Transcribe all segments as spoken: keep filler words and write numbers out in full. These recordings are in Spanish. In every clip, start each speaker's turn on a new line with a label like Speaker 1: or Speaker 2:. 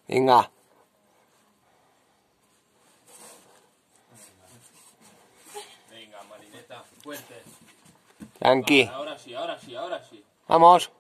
Speaker 1: Venga.
Speaker 2: Venga, Marineta, fuerte.
Speaker 1: Tranqui.
Speaker 2: Va, ahora sí, ahora sí, ahora sí.
Speaker 1: Vamos.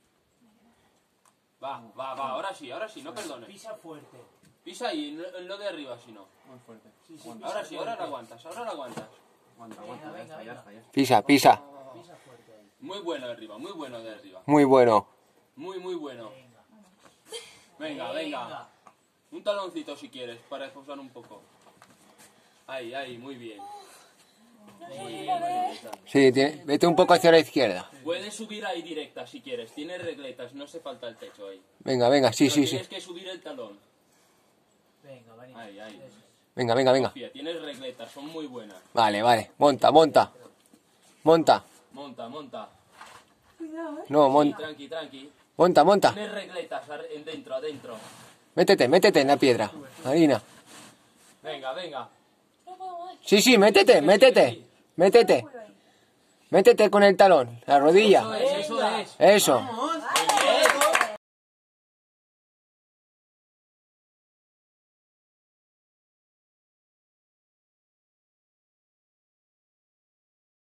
Speaker 2: Va, va, va, ahora sí, ahora sí, no perdones.
Speaker 3: Pisa fuerte.
Speaker 2: Pisa y no, no de arriba, si no.
Speaker 4: Muy fuerte.
Speaker 3: Sí, sí, pisa
Speaker 2: Ahora sí, ahora lo
Speaker 3: fuerte.
Speaker 2: aguantas, ahora lo aguantas.
Speaker 4: Aguanta,
Speaker 3: Venga,
Speaker 4: aguanta, ya
Speaker 3: venga,
Speaker 4: está, ya
Speaker 3: venga.
Speaker 4: está, ya está.
Speaker 1: Pisa, pisa.
Speaker 3: Pisa fuerte ahí.
Speaker 2: Muy bueno de arriba, muy bueno de arriba.
Speaker 1: Muy bueno.
Speaker 2: Muy, muy bueno.
Speaker 3: Venga.
Speaker 2: Venga, venga. Un taloncito si quieres, para esposar un poco. Ahí, ahí, muy bien. Muy bien, Marineta.
Speaker 1: Sí, tiene- vete un poco hacia la izquierda.
Speaker 2: Puedes subir ahí directa si quieres. Tienes regletas, no hace falta el techo ahí.
Speaker 1: Venga, venga, sí,
Speaker 2: Pero
Speaker 1: sí, sí.
Speaker 2: tienes que subir el talón.
Speaker 3: Venga, Vanina.
Speaker 2: Ahí, ahí.
Speaker 3: Eso es.
Speaker 1: Venga, venga, venga.
Speaker 2: Confía, tienes regletas, son muy buenas.
Speaker 1: Vale, vale. Monta, monta. Monta.
Speaker 2: Monta, monta.
Speaker 1: No,
Speaker 2: Sí,
Speaker 1: monta.
Speaker 2: tranqui, tranqui.
Speaker 1: Monta, monta.
Speaker 2: Tienes regletas ar- en dentro, adentro.
Speaker 1: Métete, métete en la piedra. Marina.
Speaker 2: Venga, venga.
Speaker 1: Sí, sí, métete, métete. Métete. Métete con el talón, la rodilla.
Speaker 2: Eso es, eso es.
Speaker 1: Eso.